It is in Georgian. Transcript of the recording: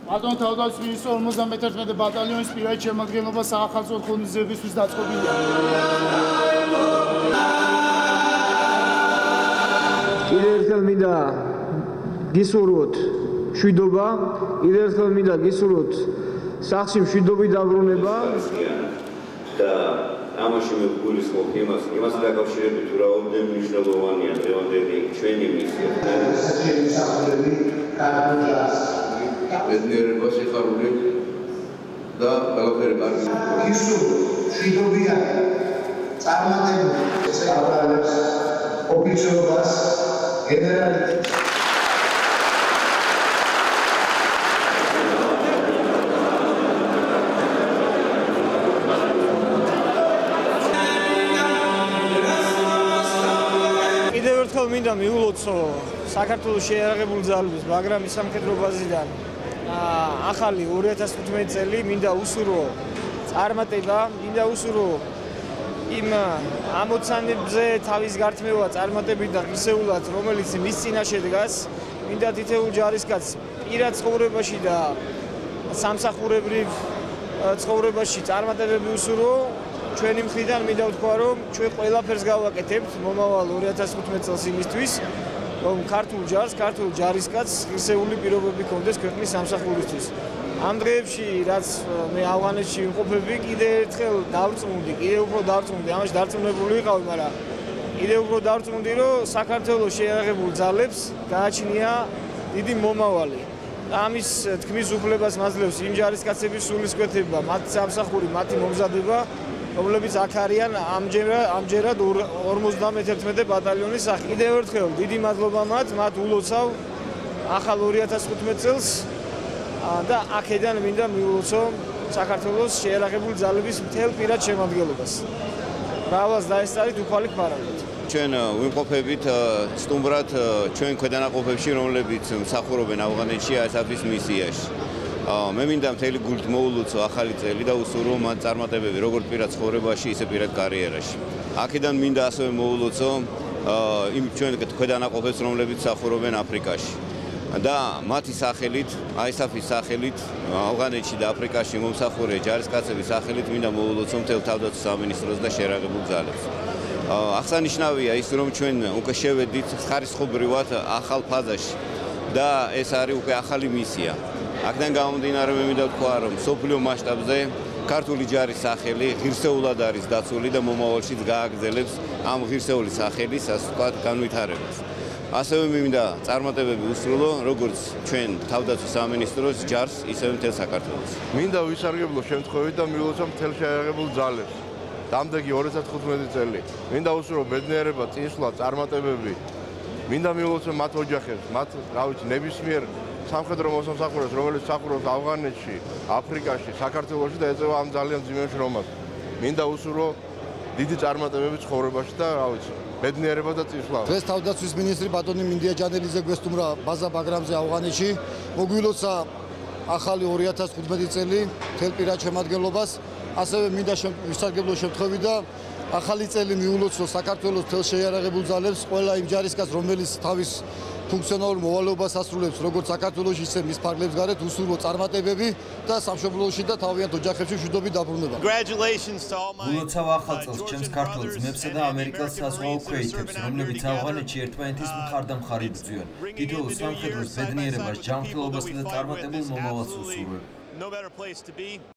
ბატონო თავდაცვის მინისტრო 51 ბატალიონის პირადი შემადგენლობა საახალწლო ღონისძიებისთვის დაწყობილია. კიდევ ერთხელ მინდა გისურვოთ მშვიდობა, კიდევ ერთხელ მინდა გისურვოთ სახლში მშვიდობის დაბრუნება და ამაში მე გულისხმობ იმას დაკავშირებით თუ რაოდენიმე მნიშვნელოვანია დღევანდელი ჩვენი მისია. ბედნიერება, სიხარული და ყველაფერი კარგი. გისურვოთ მშვიდობიანი წარმატებული საყრელებს ოფიცრობას გენერალიტეტს კიდევ ერთხელ მინდა მიულოცო საქართველოს შეიარაღებული ძალების ბაგრამის სამხედრო ბაზიდან ახალი 2015 წელი მინდა უსურვო წარმატება, მინდა უსურვო იმ ამოცანებზე თავის გართმევა წარმატებით და ღირსეულად, რომელიც მის წინაშე დგას, მინდა თითოეულ ჯარისკაცს პირად ცხოვრებაში და სამსახურებრივ ცხოვრებაში წარმატებები უსურვო. ჩვენი მხრიდან მინდა ვთქვა, რომ ჩვენ ყველაფერს გავაკეთებთ მომავალ 2015 წელს იმისთვის, რომ ქართულ ჯარისკაცს ღირსეული პირობები ჰქონდეს ქვეყნის სამსახურისთვის. ამ დღეებში, რაც მე ავღანეთში ვიმყოფები, კიდევ ერთხელ დავწმუნდი, კიდევ უფრო დავწმუნდი, ამაში დარწმუნებული ვიყავი, მაგრამ კიდევ უფრო დავწმუნდი, რომ საქართველოს შეიარაღებულ ძალებს გააჩნია დიდი მომავალი. ამის თქმის უფლებას მაძლევს იმ ჯარისკაცების სულისკვეთება, მათი სამსახური, მათი მომზადება, რომლებიც აქ არიან ამჯერად 51 ბატალიონის სახით. კიდევ ერთხელ დიდი მადლობა მათ ულოცავ ახალ 2015 წელს და აქედან მინდა მიულოცო საქართველოს შეიარაღებული ძალების მთელ პირად შემადგენლობას. ბრავალს დაესწარით უფალი ქმარავით. ჩვენ ვიმყოფებით სტუმრად ჩვენ ქვედანაყოფებში, რომლებიც მსახურობენ ავღანეთში ISAF-ის მისიაში. მე მინდა მთელი გულით მოულოცო ახალი წელი და უსურვო მათ წარმატებები როგორც პირად ცხოვრებაში, ისე პირად კარიერაში. აქედან მინდა ასევე მოულოცო იმ ჩვენ ქვედანაყოფებს, რომლებიც მსახურობენ აფრიკაში. და მათი სახელით, ISAF-ის სახელით, ავღანეთში და აფრიკაში მომსახურე ჯარისკაცების სახელით მინდა მოულოცო მთელ თავდაცვის სამინისტროს და შეიარაღებულ ძალებს. აღსანიშნავია ის, რომ ჩვენ უკვე შევედით ხარისხობრივად ახალ ფაზაში და ეს არის უკვე ახალი მისია. აქედან გამომდინარე მე მინდა ვთქვა, რომ მსოფლიო მასშტაბზე ქართული ჯარის სახელი ღირსეულად არის დაცული და მომავალშიც გააგრძელებს ამ ღირსეული სახელის, ასე ვთქვათ, განვითარებას. ასევე მინდა წარმატებები უსრულო როგორც ჩვენ თავდაცვის სამინისტროს ჯარს, ისევე მთელ საქართველოს. მინდა ვისარგებლო შემთხვევით და მიულოცო მთელ შეიარაღებულ ძალებს. დამდეგი 2015 წელი. მინდა უსურვო ბედნიერება, წინსვლა, წარმატებები. მინდა მიულოცო მათ ოჯახებს, მათ, რა ვიცი, ნებისმიერ სამხედრო მოსამსახურეს, რომელიც მსახურობს ავღანეთში, აფრიკაში, საქართველოში და ეწევა ამ ძალიან მძიმე შრომას. მინდა უსურვო დიდი წარმატებები ცხოვრებაში და რა ვიცი, ბედნიერება და წინსვლა. დღეს თავდაცვის მინისტრი ბატონი მინდია ჯანელიძე გვესტუმრა ბაზა ბაგრამზე ავღანეთში. მოგვილოცა ახალი 2015 წელი მთელ პირად შემადგენლობას. ასევე მინდა ვისარგებლო შემთხვევით და ახალი წელი მიულოცო საქართველოს მთელ შეიარაღებულ ძალებს, ყველა იმ ჯარისკაცს, რომელიც თავის ფუნქციონალურ მოვალეობას ასრულებს, როგორც საქართველოში, ისე მის ფარგლებს გარეთ, უსურვო წარმატებები და სამშობლოში და თავიანთ ოჯახებში მშვიდობით დაბრუნება. ულოცავ ახალ წელს ჩემს ქართველ ძმებსა და ამერიკელ საზღვაო ქვეითებს, რომლებიც ავღანეთში ერთმანეთის მხარდამხარ იბრძვიან. თითოეულ სამხედროს ბედნიერებას, ჯანმრთელობასა და წარმატებულ მომავალს უსურვებ.